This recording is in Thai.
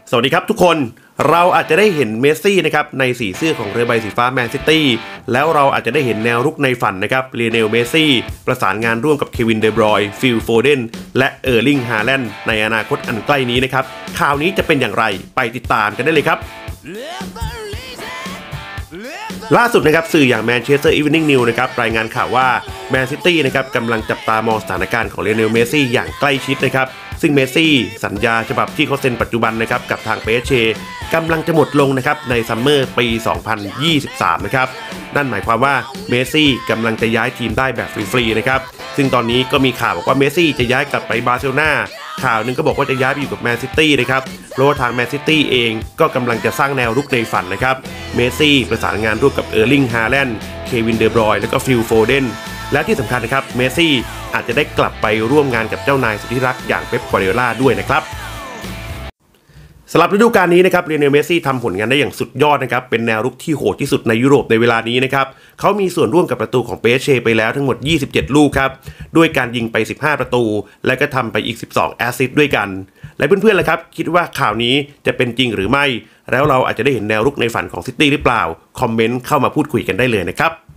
สวัสดีครับทุกคนเราอาจจะได้เห็นเมสซี่นะครับในสีเสื้อของเรือใบสีฟ้าแมนซิตี้แล้วเราอาจจะได้เห็นแนวรุกในฝันนะครับลีโอเนลเมสซี่ประสานงานร่วมกับเควินเดบรอยน์ฟิลโฟเดนและเออร์ลิงฮาแลนด์ในอนาคตอันใกล้นี้นะครับข่าวนี้จะเป็นอย่างไรไปติดตามกันได้เลยครับล่าสุดนะครับสื่ออย่างแมนเชสเตอร์อีฟนิ่งนิวนะครับรายงานข่าวว่าแมนซิตี้นะครับกำลังจับตามองสถานการณ์ของลีโอเนลเมสซี่อย่างใกล้ชิดนะครับซึ่งเมสซี่สัญญาฉบับที่เขาเซ็นปัจจุบันนะครับกับทางเปเชกำลังจะหมดลงนะครับในซัมเมอร์ปี 2023 นะครับนั่นหมายความว่าเมสซี่กำลังจะย้ายทีมได้แบบฟรีๆนะครับซึ่งตอนนี้ก็มีข่าวบอกว่าเมสซี่จะย้ายกลับไปบาร์เซโลนาข่าวนึงก็บอกว่าจะย้ายไปอยู่กับแมนซิตี้นะครับเพราะว่าทางแมนซิตี้เองก็กำลังจะสร้างแนวรุกในฝันนะครับเมสซี่ประสานงานร่วมกับเออร์ลิงฮาแลนด์เควินเดบรอยน์และก็ฟิลโฟเดนและที่สำคัญนะครับเมสซี่อาจจะได้กลับไปร่วมงานกับเจ้านายสุดที่รักอย่างเป๊ป กวาร์ดิโอลาด้วยนะครับสำหรับฤดูกาลนี้นะครับลีโอเนลเมสซี่ทำผลงานได้อย่างสุดยอดนะครับเป็นแนวรุกที่โหดที่สุดในยุโรปในเวลานี้นะครับเขามีส่วนร่วมกับประตูของเปเชไปแล้วทั้งหมด27ลูกครับด้วยการยิงไป15ประตูและก็ทำไปอีก12แอสซิสต์ด้วยกันและเพื่อนๆล่ะครับคิดว่าข่าวนี้จะเป็นจริงหรือไม่แล้วเราอาจจะได้เห็นแนวรุกในฝันของซิตี้หรือเปล่าคอมเมนต์เข้ามาพูดคุยกันได้เลยนะครับ